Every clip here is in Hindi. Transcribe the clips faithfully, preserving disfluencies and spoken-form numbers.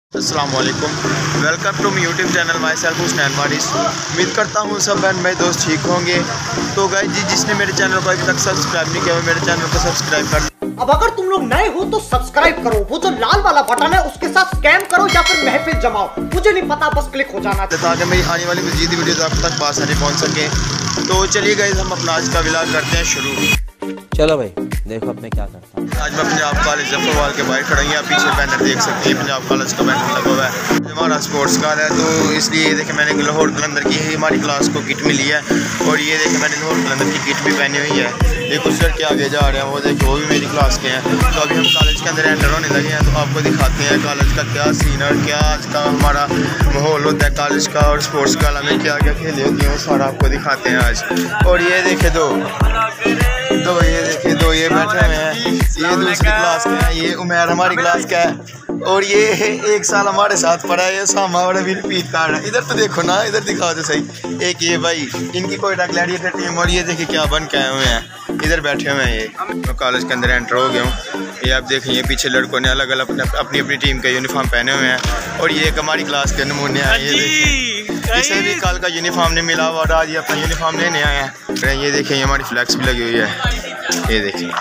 अस्सलाम वालेकुम, welcome to my YouTube channel myself Husnain Waris. उम्मीद करता हूँ सब बहन भाई दोस्त ठीक होंगे। तो गाइस जी, जिसने मेरे चैनल को अभी तक सब्सक्राइब नहीं किया वो मेरे चैनल को सब्सक्राइब कर। अब अगर तुम लोग नए हो तो सब्सक्राइब करो, वो जो लाल वाला बटन है उसके साथ स्कैम करो या फिर महफिल जमाओ, मुझे नहीं पता, बस क्लिक हो जाना चाहिए ताकि मेरी आने वाली मजीद वीडियोस आप तक आसानी पहुँच सके। तो चलिए गाइस, हम अपना आज का व्लॉग करते हैं शुरू। चलो भाई देखो अब मैं क्या करता हूँ। आज मैं पंजाब कॉलेज जफरवाल के बाहर खड़ा हूँ। आप पीछे बैनर देख सकते हैं, पंजाब कॉलेज का बैनर लगा हुआ है। हमारा स्पोर्ट्स कार है तो इसलिए देखें मैंने लाहौर कलंदर की ही हमारी क्लास को किट मिली है। और ये देखें मैंने लाहौर कलंदर की किट भी पहनी हुई है। ये कुछ लड़के आगे जा रहे हैं, वो देखिए वो भी मेरी क्लास के हैं। तो अभी हम कॉलेज के अंदर एंटर होने लगे हैं, तो आपको दिखाते हैं कॉलेज का क्या सीन और क्या आज का हमारा माहौल होता है कॉलेज का, और स्पोर्ट्स काला में क्या क्या खेले होती हैं वो सारा आपको दिखाते हैं आज। और ये देखे दो दो ये देखिए दो ये बैठे हुए हैं, ये दूसरी क्लास के हैं, ये उमेर हमारी क्लास का है। और ये एक साल हमारे साथ पढ़ा है, ये सामा और अभी रिपीट कर रहा है। इधर तो देखो ना, इधर दिखाओ तो सही। एक ये भाई, इनकी कोयटा ग्लैडिएटर टीम, और ये देखिए क्या बन के आए हुए हैं, इधर बैठे हुए हैं। ये मैं कॉलेज के अंदर एंटर हो गया हूँ। ये आप देखें, ये पीछे लड़कों ने अलग अलग अपने अपनी अपनी टीम के यूनिफॉर्म पहने हुए हैं। और ये एक हमारी क्लास के नमूने हैं, ये देखें, इसे भी कल का यूनिफॉर्म नहीं मिला और आज ये अपना यूनिफॉर्म लेने आए हैं। ये देखें, ये हमारी फ्लैक्स भी लगी हुई है, ये देखिए।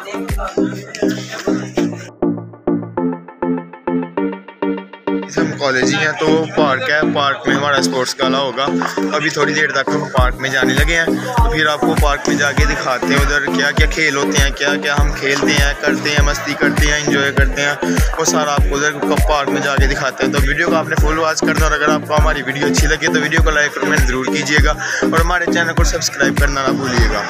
हम कॉलेज ही हैं तो पार्क है, पार्क में हमारा स्पोर्ट्स काला होगा। अभी थोड़ी देर तक हम पार्क में जाने लगे हैं, तो फिर आपको पार्क में जाके दिखाते हैं उधर क्या क्या खेल होते हैं, क्या क्या हम खेलते हैं, करते हैं, मस्ती करते हैं, एंजॉय करते हैं, वो सारा आपको उधर पार्क में जाके दिखाते हैं। तो वीडियो को आपने फुल वॉच करना, और अगर आपको हमारी वीडियो अच्छी लगे तो वीडियो को लाइक और कमेंट ज़रूर कीजिएगा, और हमारे चैनल को सब्सक्राइब करना ना भूलिएगा।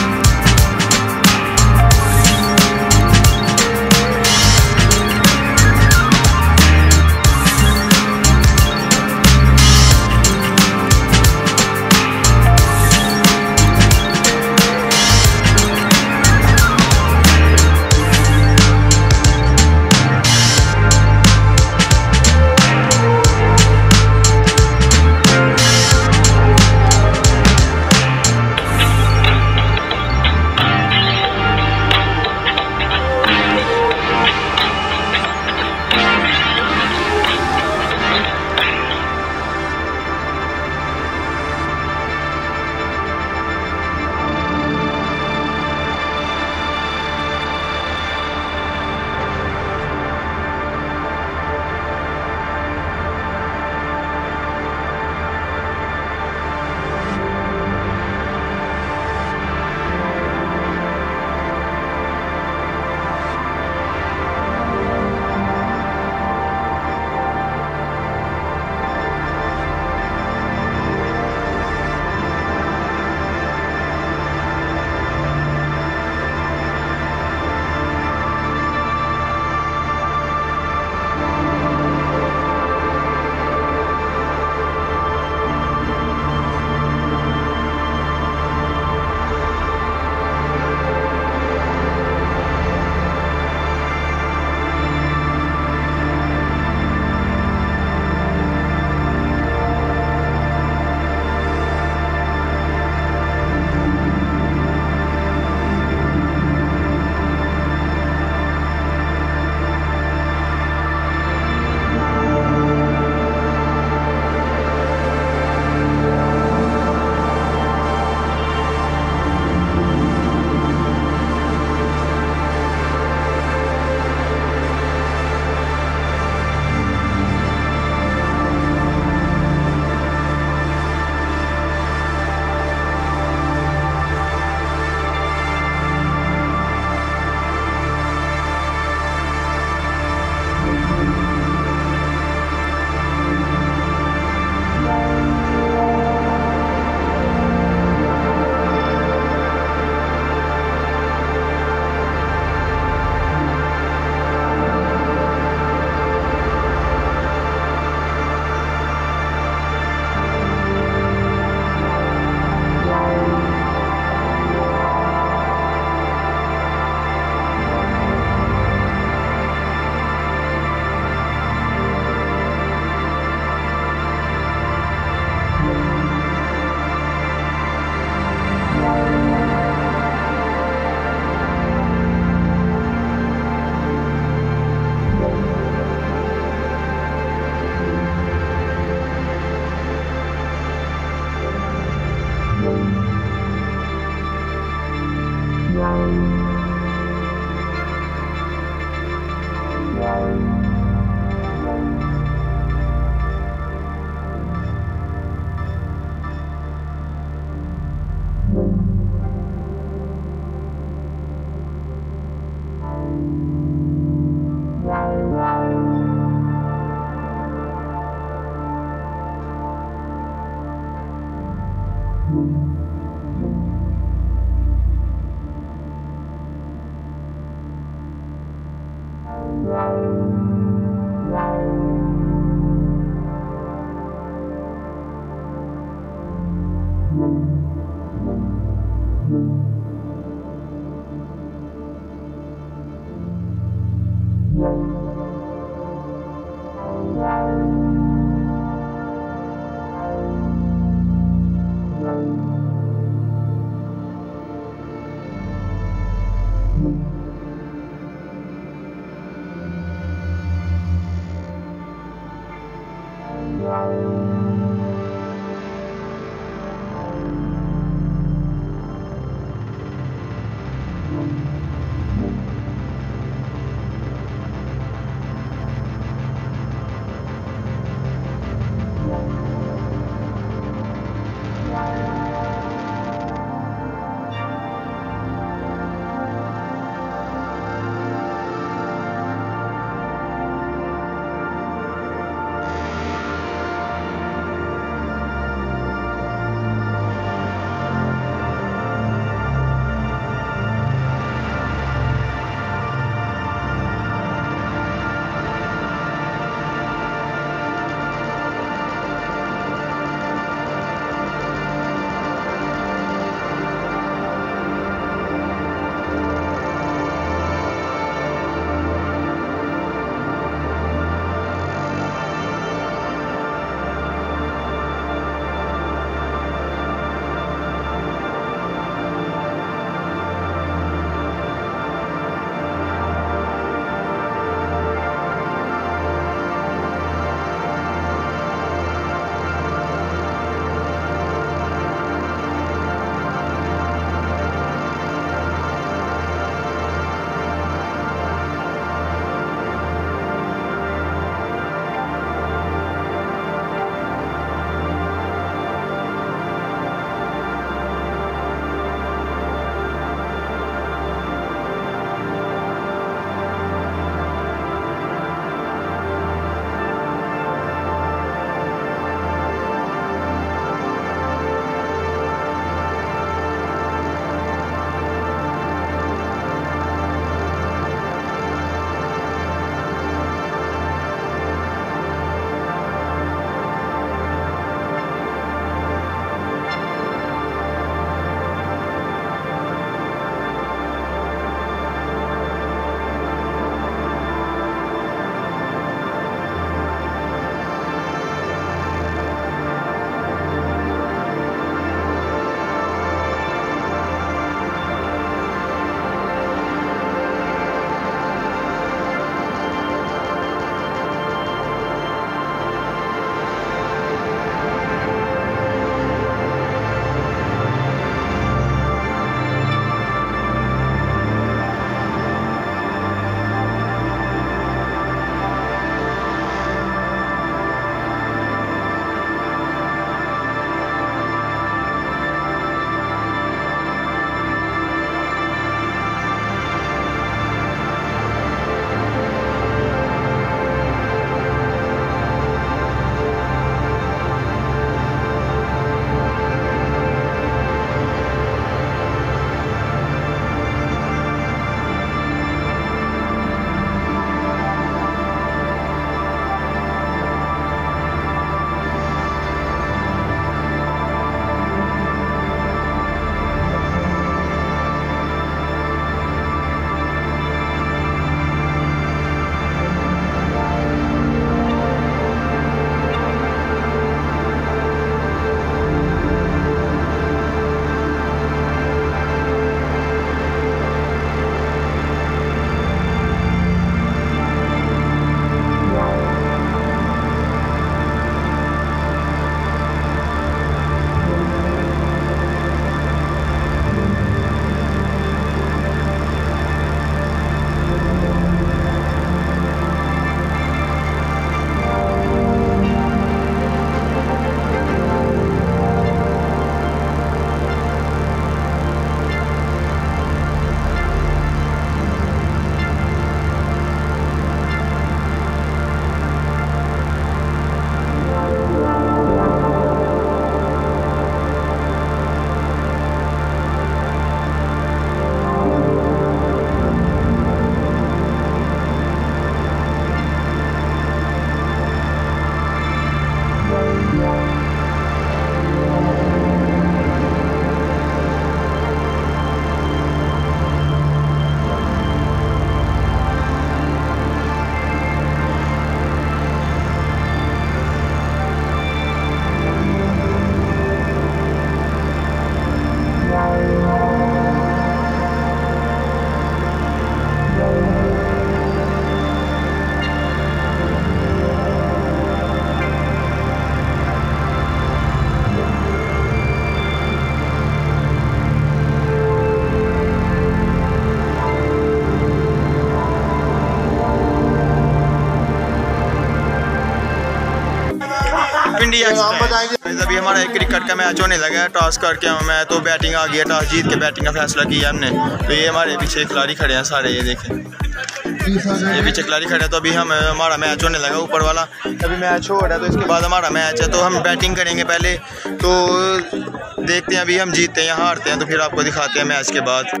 हैं। अभी हमारा एक क्रिकेट का मैच होने लगा है, टॉस करके मैं तो बैटिंग आ गया, टॉस जीत के बैटिंग का फैसला किया हमने। तो ये हमारे पीछे खिलाड़ी खड़े हैं सारे, ये देखें ये पीछे खिलाड़ी खड़े हैं। तो अभी हम हमारा मैच होने लगा ऊपर वाला, अभी मैच हो रहा है तो इसके बाद हमारा मैच है। तो हम बैटिंग करेंगे पहले, तो देखते हैं अभी हम जीतते हैं या हारते हैं, तो फिर आपको दिखाते हैं मैच के बाद।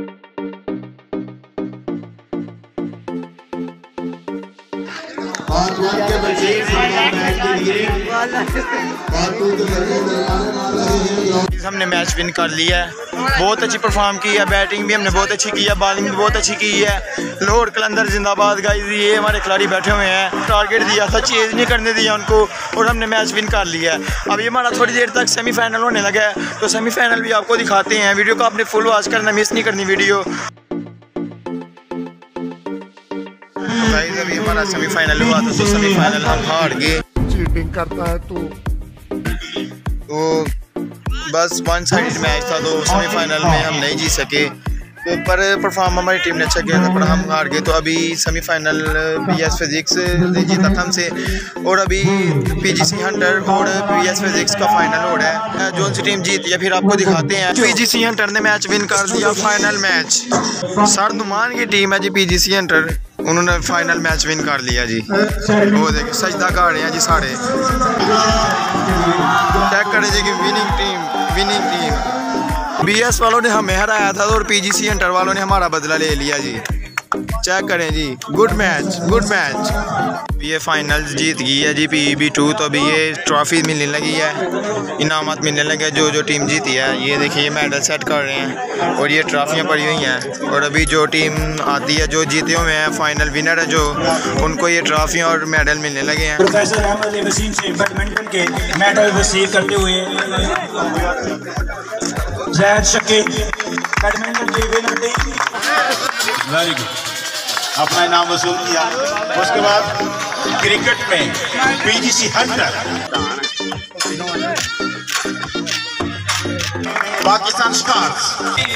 हमने मैच विन कर लिया है, बहुत अच्छी परफॉर्म की है, बैटिंग भी हमने बहुत अच्छी की है, बॉलिंग भी बहुत अच्छी की है। लाहौर कलंदर जिंदाबाद गाइस, ये हमारे खिलाड़ी बैठे हुए हैं, टारगेट दिया था, चेज नहीं करने दिया उनको और हमने मैच विन कर लिया है। अभी हमारा थोड़ी देर तक सेमीफाइनल होने लगा है, तो सेमीफाइनल भी आपको दिखाते हैं। वीडियो को आपने फुल वॉच करना, मिस नहीं करनी वीडियो। गाइस अभी हमारा सेमीफाइनल हुआ था, तो सेमीफाइनल हम हार गए। चीटिंग करता है तू। तो बस वन साइड मैच था, तो सेमीफाइनल में हम नहीं जीत सके, तो पर परफॉर्म हमारी टीम ने अच्छा किया था, पर हम हार गए। तो अभी सेमीफाइनल पीएस फिजिक्स ने जीता था हमसे, और अभी पीजीसी हंटर और पीएस फिजिक्स का फाइनल हो रहा है। जो सी टीम जीती है फिर आपको दिखाते हैं। पीजीसी हंटर ने मैच विन कर दिया, फाइनल मैच। सरदुमान की टीम है जी पीजीसी हंटर, उन्होंने फाइनल मैच विन कर लिया जी। वो देखिए सजदा कर रहे हैं जी सारे, चेक करें जी कि winning team winning team. BS वालों ने हमें हराया था और पीजीसी हंटर वालों ने हमारा बदला ले लिया जी। चेक करें जी, गुड मैच गुड मैच। ये फाइनल जीत गई है जी पीईबी टू, तो अभी ये ट्रॉफी मिलने लगी है, इनामत मिलने लगे जो जो टीम जीती है। ये देखिए ये मेडल सेट कर रहे हैं और ये ट्रॉफियाँ पड़ी हुई हैं, और अभी जो टीम आती है जो जीते हुए हैं फाइनल विनर है जो, उनको ये ट्रॉफियाँ और मेडल मिलने लगे हैं। प्रोफेसर अहमद वसीम से बैडमिंटन के मेडल रिसीव करते हुए जैद शकील बैडमिंटन के विनर थे। वेरी गुड, अपना इनाम वसूल किया। उसके बाद क्रिकेट में PGC Hunter Pakistan stars,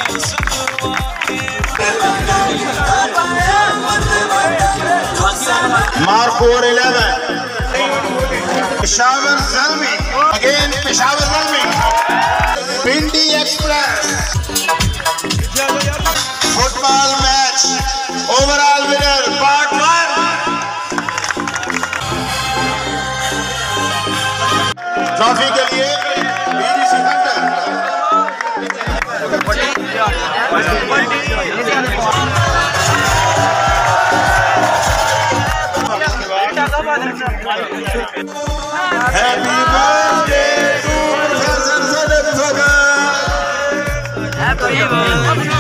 Markhor eleven, Peshawar Zalmi again Peshawar Zalmi, Pindi express. Football match overall winner part one, trophy के लिए PGC Hunter. Happy birthday to professor सदर फगर। Happy birthday.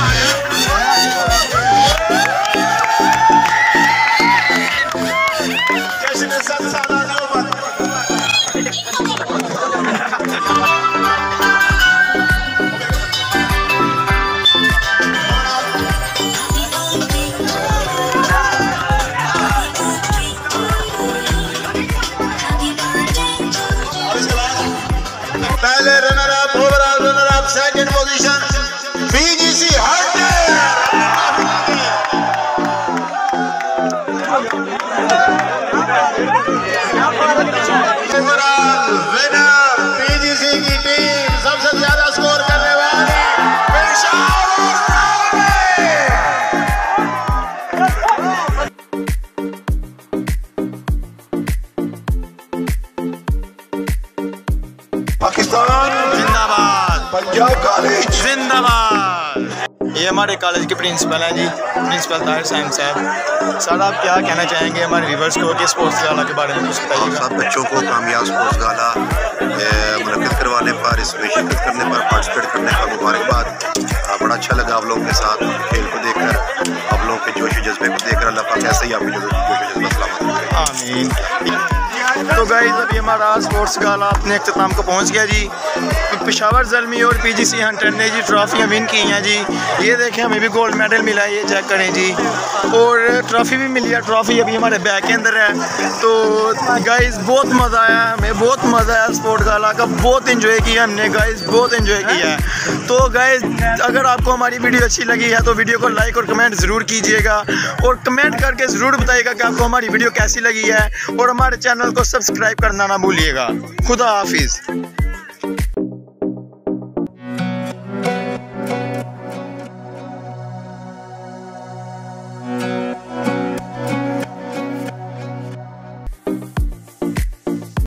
पहले runner up, overall runner up, second position PGC Hunter. Overall winner PGC की टीम, सबसे ज्यादा स्कोर करने वाली पेशावर पाकिस्तान जिंदाबाद, पंजाब कॉलेज जिंदाबाद। ये हमारे कॉलेज के प्रिंसिपल हैं जी, प्रिंसिपल ताहिर साहब साहब। सर आप क्या कहना चाहेंगे हमारे व्यूअर्स को कि स्पोर्ट्स गाला के बारे में कुछ बताइएगा। सब बच्चों को कामयाब स्पोर्ट्स गाला मुनक़िद करवाने पर, इसमें शिरकत करने पर, पार्टिसिपेट करने का मुबारकबाद। बड़ा अच्छा लगा आप लोगों के साथ खेल को देखकर, आप लोगों के जोश जज्बे को देखकर। अल्लाह पाक ऐसे ही आपके जोश जज्बा सलामत रखे। आमीन। तो गाइस अभी हमारा स्पोर्ट्स गाला अपने अख्ताम को पहुंच गया जी। पेशावर ज़ल्मी और पीजीसी हंटर ने जी ट्रॉफियाँ विन की हैं जी। ये देखें हमें भी गोल्ड मेडल मिला है, ये चेक करें जी। और ट्रॉफ़ी भी मिली है, ट्रॉफ़ी अभी हमारे बैग के अंदर है। तो गाइस बहुत मज़ा आया, हमें बहुत मज़ा आया स्पोर्ट गाला का, बहुत इन्जॉय किया हमने गाइस, बहुत इन्जॉय किया है। तो गाइस अगर आपको हमारी वीडियो अच्छी लगी है तो वीडियो को लाइक और कमेंट ज़रूर कीजिएगा और कमेंट करके ज़रूर बताइएगा कि आपको हमारी वीडियो कैसी लगी है और हमारे चैनल को सब्सक्राइब करना ना भूलिएगा। खुदा हाफिज़।